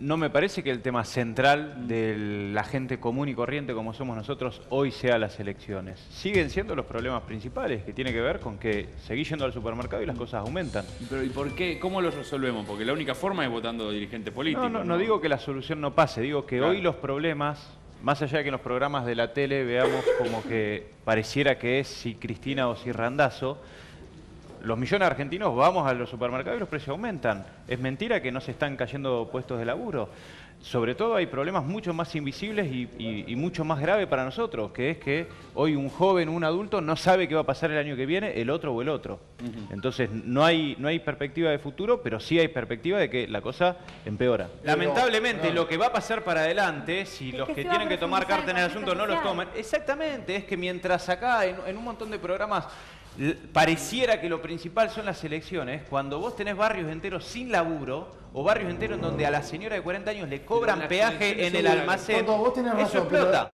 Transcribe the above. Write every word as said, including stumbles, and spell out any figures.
no me parece que el tema central de la gente común y corriente como somos nosotros hoy sea las elecciones. Siguen siendo los problemas principales, que tiene que ver con que seguís yendo al supermercado y las cosas aumentan. Pero ¿y por qué? ¿Cómo lo resolvemos? Porque la única forma es votando dirigente político. No, no, no digo que la solución no pase, digo que Claro. hoy los problemas, más allá de que en los programas de la tele veamos como que pareciera que es si Cristina o si Randazzo, los millones de argentinos vamos a los supermercados y los precios aumentan. Es mentira que no se están cayendo puestos de laburo. Sobre todo hay problemas mucho más invisibles y, y, y mucho más graves para nosotros, que es que hoy un joven o un adulto no sabe qué va a pasar el año que viene, el otro o el otro. Uh-huh. Entonces no hay, no hay perspectiva de futuro, pero sí hay perspectiva de que la cosa empeora. Pero, Lamentablemente no. Lo que va a pasar para adelante, si es los que, que que tienen que tomar carta en el asunto no los social. toman, exactamente, es que mientras acá en, en un montón de programas pareciera que lo principal son las elecciones, cuando vos tenés barrios enteros sin laburo o barrios enteros donde a la señora de cuarenta años le cobran peaje en el almacén, Toto, vos tenés razón, eso explota. Pero...